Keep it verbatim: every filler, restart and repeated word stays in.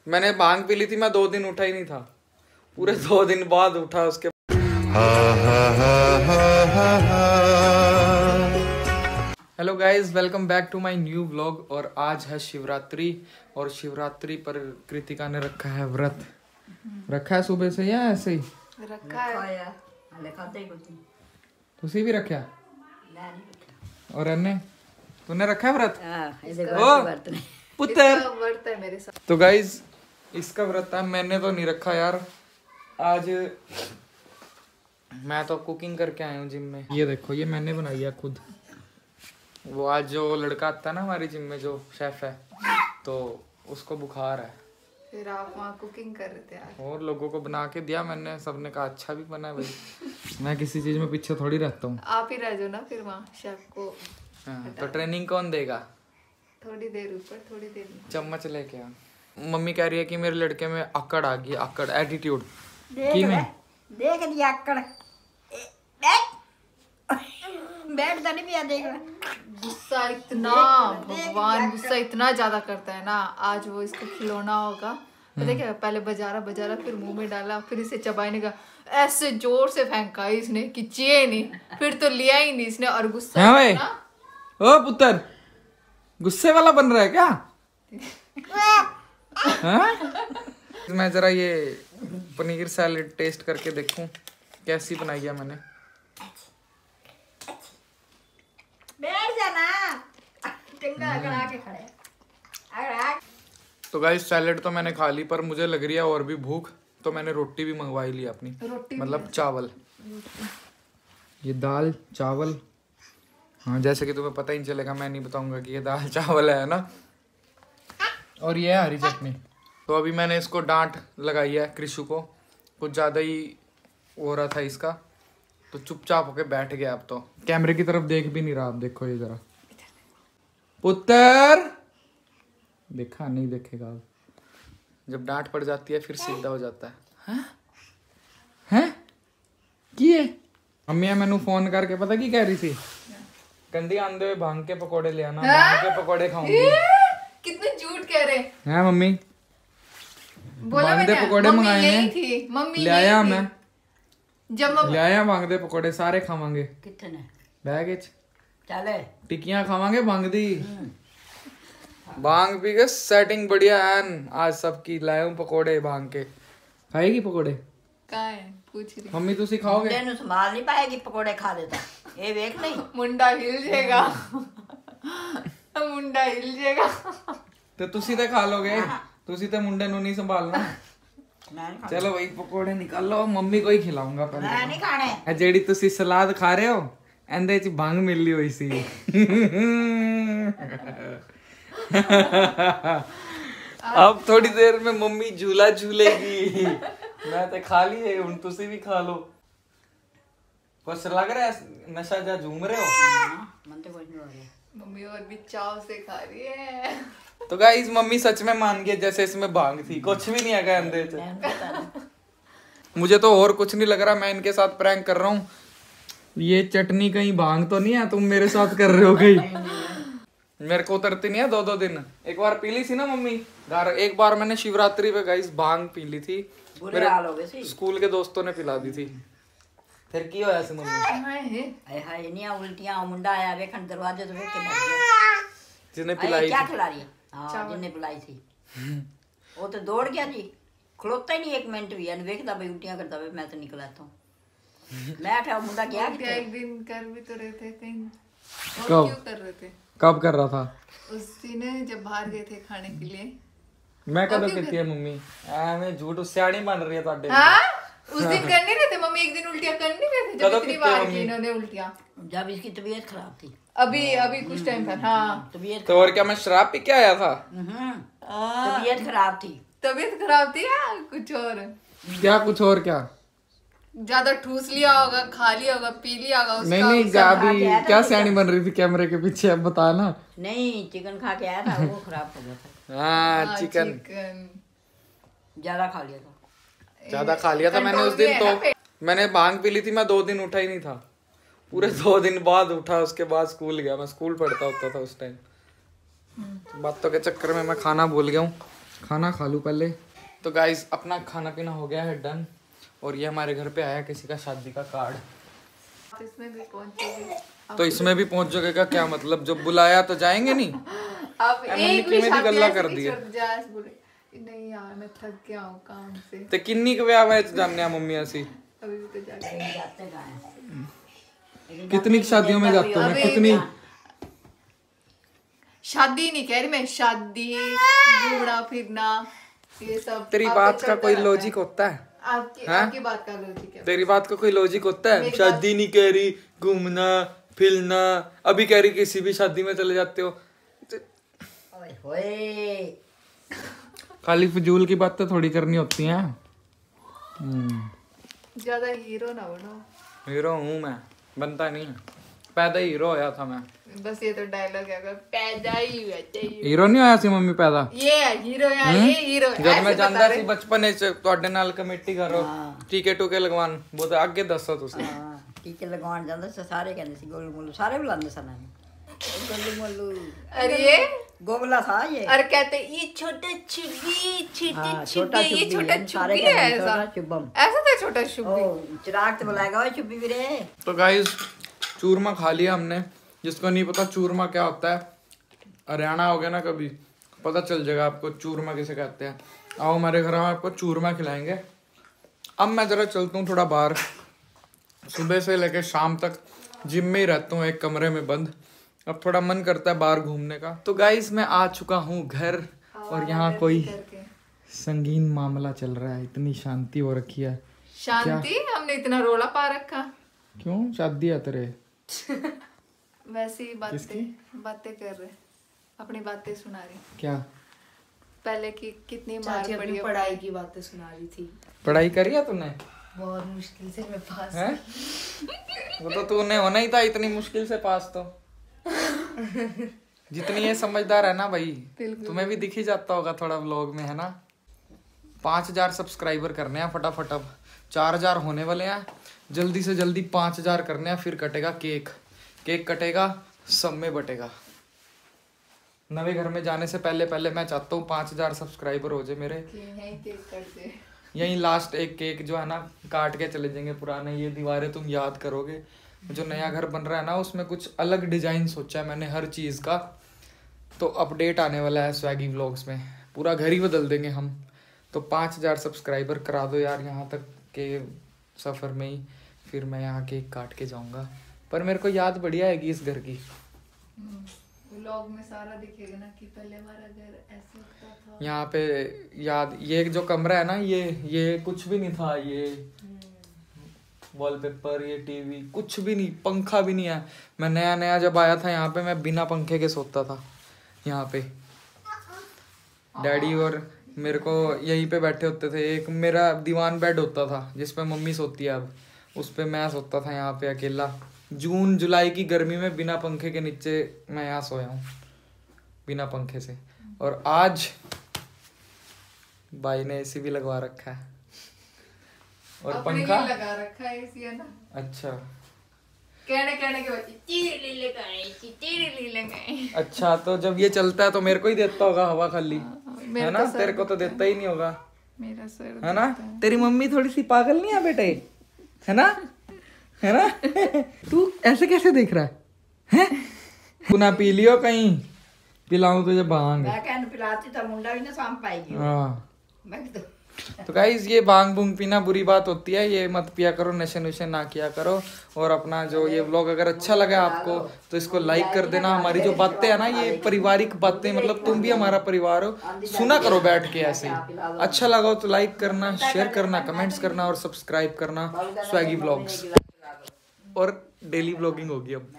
मैंने भांग पी ली थी, मैं दो दिन उठा ही नहीं था, पूरे दो दिन बाद उठा उसके। Hello guys, welcome back to my new vlog. और आज है शिवरात्रि और शिवरात्रि पर कृतिका ने रखा है व्रत। रखा है सुबह से या ऐसे ही रखा है? तुसी भी रखा और अन्ने तूने रखा है व्रत? ओ पुत्र व्रत है मेरे साथ। तो गाइज इसका व्रत है, मैंने तो नहीं रखा यार। आज मैं तो कुकिंग करके आया हूँ जिम में। ये देखो, ये मैंने बनाई है खुद। वो आज जो लड़का आता है ना हमारी जिम में, जो शेफ है, तो उसको बुखार है, फिर आप वहाँ कुकिंग कर रहे थे यार। और लोगों को बना के दिया मैंने, सबने कहा अच्छा भी बना है भाई। मैं किसी चीज में पीछे थोड़ी रहता हूँ। आप ही रह जाओ ना फिर वहाँ शेफ को। हाँ, तो ट्रेनिंग कौन देगा? थोड़ी देर ऊपर थोड़ी देर नीचे। चम्मच लेके आ। मम्मी कह रही है कि मेरे लड़के में अकड़ आ गई, अकड़ एटीट्यूड की में देख लिया अकड़ बैठ जाने भी आ देख गुस्सा इतना, भगवान गुस्सा इतना ज्यादा करता है ना। आज वो इसको खिलौना होगा, पता क्या, पहले बजारा बजारा फिर मुंह में डाला, फिर इसे चबाने का ऐसे जोर से फेंका इसने कि चाहिए नहीं, फिर तो लिया ही नहीं इसने। और गुस्सा हाँ भाई, ओ पुत्र गुस्से वाला बन रहा है क्या? हाँ? मैं जरा ये पनीर सैलेड टेस्ट करके देखूं कैसी बनाई है मैंने। बैठ जाना टिंगा अकड़ा के खड़े। तो गाइस सैलेड तो मैंने खा ली, पर मुझे लग रही है और भी भूख, तो मैंने रोटी भी मंगवाई ली अपनी, मतलब चावल। ये दाल चावल, हाँ जैसे कि तुम्हें पता ही नहीं चलेगा, मैं नहीं बताऊंगा कि ये दाल चावल है ना। और ये है हरी चटनी। तो अभी मैंने इसको डांट लगाई है कृषु को, कुछ ज़्यादा ही हो रहा था इसका, तो चुपचाप होके बैठ गया। अब तो कैमरे की तरफ देख भी नहीं रहा। अब देखो ये जरा, पुत्र देखा नहीं देखेगा। अब जब डांट पड़ जाती है फिर सीधा हो जाता है। हैं हैं किए मम्मी मैनू फोन करके पता की कह रही थी, गंदी आंधे हुए भांग के पकोड़े ले आना, भांग के पकोड़े खाऊंगी। कितने झूठ कह रहे हैं मम्मी? भांग दे पकोड़े मंगाए हैं, मम्मी ले आया मैं, जब ले आया भांग दे पकोड़े, सारे खावांगे। कितने बैग विच चले टिक्कियां खावांगे भांग दी। भांग पी के सेटिंग बढ़िया है आज सबकी। लाया हूं पकोड़े भांग के। खाएगी पकोड़े? कहाँ है पूछ रही मम्मी तुसी खाओगे? मुंडे नु संभाल नहीं पाएगी, पकोड़े खा लेता ये देख नहीं। मुंडा हिल जाएगा, मुंडा हिल जाएगा। तो तुसी तो खा लोगे, तुसी तो मुंडे नु नहीं संभालना। चलो भाई पकोड़े निकालो, मम्मी को ही खिलाऊंगा पहले। मैं नहीं खाने। जेड़ी तुसी सलाद खा रहे हो एंदे च भांग मिली हुई सी। अब थोड़ी देर में मम्मी झूला झूलेगी। मैं तो खा ली है, हुन तुसी भी खा लो। कुछ लग रहा है नशा जा झूम रहे हो? मन तो कुछ नहीं हो रहा। मम्मी और भी चाव से खा रही है। तो गाइस मम्मी सच में मान गई जैसे इसमें भांग थी, कुछ भी नहीं है अंदर से। मुझे तो और कुछ नहीं लग रहा, मैं इनके साथ प्रैंक कर रहा हूँ। ये चटनी कहीं भांग तो नहीं है, तुम मेरे साथ कर रहे हो कहीं? मेरे को उतरती नहीं है दो दो दिन। एक बार पी ली थी ना मम्मी घर, एक बार मैंने शिवरात्रि पे गाइस भांग पी ली थी, मेरे स्कूल के दोस्तों ने पिला दी थी। फिर की होया से मम्मी? हाय हाय नहीं उल्टियां, मुंडा आया वेखन दरवाजे तो वेख के मर गया। जिसने पिलाई क्या थी, खिला रही है? हां जिसने पिलाई थी वो तो दौड़ गया जी, खलोता ही नहीं एक मिनट भी। अन वेखदा भाई उल्टियां करता वे, मैं तो निकल आता हूं। मैं उठा मुंडा गया कि एक दिन कर भी तो रहे थे कहीं। कब क्यों कर रहे थे? कब कर रहा था? उस दिन जब बाहर गए थे खाने के लिए। मैं कदों कहती है मम्मी मैं झूठ सियाणी बन रही है ਤੁਹਾਡੇ। हाँ उस दिन कर नहीं रहे थे मम्मी, एक दिन उल्टियां कर नहीं रहे थे जब इतनी बार की इन्होंने उल्टियां, जब इसकी तबीयत खराब थी। अभी अभी कुछ टाइम था। हाँ तबीयत तो और क्या मैं शराब पी के आया था? तबीयत खराब थी। तबीयत खराब थी या कुछ और? क्या कुछ और क्या? ज्यादा ठूस लिया होगा, खा लिया होगा, पी लिया होगा उसका। नहीं नहीं अभी क्या सियाणी बन रही थी कैमरे के पीछे, अब बता ना। नहीं चिकन खा के आया था, वो खराब हो गया था। हाँ चिकन ज्यादा खा लिया था। ज्यादा खा लिया था मैंने उस दिन। तो मैंने भांग पी ली थी, मैं दो दिन उठा ही नहीं था, पूरे दो दिन बाद उठा। उसके बाद स्कूल गया, मैं स्कूल पढ़ता होता था उस टाइम। बातों के चक्कर में मैं खाना भूल गया हूँ। खाना खा लूँ पहले। तो गाइस अपना खाना पीना हो गया है डन, और ये हमारे घर पे आया किसी का शादी का कार्ड। तो इसमें भी पहुंचोगे? तो इसमें भी पहुंचोगे का क्या मतलब, जब बुलाया तो जाएंगे नहीं? अब एक भी शादी गल्ला कर ऐसे दिया। नहीं छोड़ जा, ऐसे बोले नहीं यार मैं थक गया हूँ काम से। ते किन्नी के ब्याह में जानने मम्मी ऐसी अभी भी तो जाके जाते कहाँ हैं? कितनी शादियों में जाते हो मैं, कितनी शादी नहीं कह रही मैं, शादी घूमना फिरना ये सब। तेरी आपको बात का चलता कोई रहता है। लॉजिक होता है? आपकी हाँ? आपकी बात का लॉजिक है? तेरी बात का कोई लॉजिक होता है? मेरी शादी नहीं कह रही, घूमना फिरना, अभी कह रही किसी भी शादी में चले जाते हो। ओए होए, खाली फिजूल की बातें थोड़ी करनी होती हैं। हम्म, ज्यादा हीरो ना बनो। हीरो हूँ मैं, बनता नहीं है, पैदा ही हीरो होया था मैं। बस ये तो डायलॉग है, अगर पैदा ही हुआ चाहिए। हीरो नहीं होया सी मम्मी पैदा। ये है हीरो यार, ये हीरो है। जब ऐसे मैं बता जानता रहे। सी बचपन च ਤੁਹਾਡੇ ਨਾਲ ਕਮੇਟੀ ਕਰੋ ਟੀਕੇ ਟੂਕੇ ਲਗਵਾਉਣ, वो तो ਅੱਗੇ ਦੱਸੋ ਤੁਸੀਂ। ਹਾਂ ਟੀਕੇ ਲਗਵਾਉਣ ਜਾਂਦਾ ਸੀ, ਸਾਰੇ ਕਹਿੰਦੇ ਸੀ ਗੋਲੂ ਮੋਲੂ, ਸਾਰੇ ਬੁਲਾਉਂਦੇ ਸਨ ਇਹਨੂੰ ਗੋਲੂ ਮੋਲੂ। अरे ये गोगला था ये। और कहते ये छोटा चुब्बी, छोटी हाँ, छोटा चुब्बी, ये चुब्बी, छोटा हम सारे चुब्बी है कहते हैं, ऐसा। छोटा चुब्बम। ऐसा था छोटा ओ चुब्बी। चिराग तो बुलाएगा ओए चुब्बी वीरे। तो गाइस चूरमा खा लिया हमने। जिसको नहीं पता चूरमा क्या होता है, हरियाणा हो गया ना कभी, पता चल जाएगा आपको चूरमा किसे कहते हैं। आओ हमारे घर में आपको चूरमा खिलाएंगे। अब मैं जरा चलता हूँ थोड़ा बाहर, सुबह से लेकर शाम तक जिम में ही रहता हूँ एक कमरे में बंद। अब थोड़ा मन करता है बाहर घूमने का। तो गाइस मैं आ चुका हूँ घर, और यहाँ कोई संगीन मामला चल रहा है, इतनी शांति हो रखी है। शांति? हमने इतना रोला पा रखा। क्यों, शादी है तेरे? वैसे ही बातें बातें कर रहे, अपनी बातें सुना रही। क्या पहले की कितनी मार पड़ी है। पढ़ाई की बातें सुना रही थी। पढ़ाई करी है तूने? बहुत मुश्किल से मैं पास। है? वो तो तूने होना ही था इतनी मुश्किल से पास तो। जितनी ये समझदार है ना भाई, तुम्हें भी दिख ही जाता होगा थोड़ा व्लॉग में, है ना। पाँच हजार सब्सक्राइबर करने हैं फटाफट, अब चार हजार होने वाले हैं, जल्दी से जल्दी पाँच हजार करने हैं, फिर कटेगा केक। केक कटेगा, सब में बटेगा। नवे घर में जाने से पहले पहले मैं चाहता हूँ पाँच हजार सब्सक्राइबर हो जाए मेरे। यहीं केक कट दे। यही लास्ट एक केक जो है ना काट के चले जाएंगे। पुराने ये दीवारें तुम याद करोगे, जो नया घर बन रहा है ना उसमें कुछ अलग डिजाइन सोचा है मैंने हर चीज़ का। तो अपडेट आने वाला है स्वैगी व्लॉग्स में, पूरा घर ही बदल देंगे हम। तो पाँच हजार सब्सक्राइबर करा दो यार यहाँ तक के सफ़र में ही, फिर मैं यहाँ केक काट के जाऊँगा। पर मेरे को याद बढ़िया आएगी इस घर की। व्लॉग में सारा दिखेगा ना कि पहले हमारा घर ऐसे होता था। यहाँ पे याद, ये जो कमरा है ना, ये ये कुछ भी नहीं था, ये वॉलपेपर, ये टीवी कुछ भी नहीं, पंखा भी नहीं है। मैं नया नया जब आया था यहाँ पे, मैं बिना पंखे के सोता था यहाँ पे। डैडी और मेरे को यहीं पे बैठे होते थे। एक मेरा दीवान बेड होता था जिसपे मम्मी सोती है अब, उस पे मैं सोता था यहाँ पे अकेला। जून जुलाई की गर्मी में बिना पंखे के नीचे मैं यहाँ सोया हूँ, बिना पंखे से। और आज भाई ने एसी भी लगवा रखा है, और पंखा लगा रखा है एसी, है ना। अच्छा, कहने कहने के बाद तेरे लिए लगाए, तेरे लिए लगाए। अच्छा तो जब ये चलता है तो मेरे को ही देता होगा हवा खाली, है ना। तेरे को तो देता ही नहीं होगा, मेरा सर है ना। तेरी मम्मी थोड़ी सी पागल नहीं है बेटे, है ना, है ना। तू ऐसे कैसे देख रहा है, हैं? तू ना पी लियो कहीं, पिलाऊं तुझे भांग। मैं कहने पिलाती था, मुंडा भी ना साम पाएगी। हाँ मैं तो तो गाइस ये भांग भूंग पीना बुरी बात होती है, ये मत पिया करो, नशे नुशे ना किया करो। और अपना जो ये व्लॉग अगर अच्छा लगा आपको तो इसको लाइक कर देना। हमारी जो बातें है ना, ये पारिवारिक बातें, मतलब तुम भी हमारा परिवार हो, सुना करो बैठ के ऐसे ही। अच्छा लगा हो तो लाइक करना, शेयर करना, कमेंट्स करना और सब्सक्राइब करना स्वैगी व्लॉग्स। और डेली व्लॉगिंग होगी अब।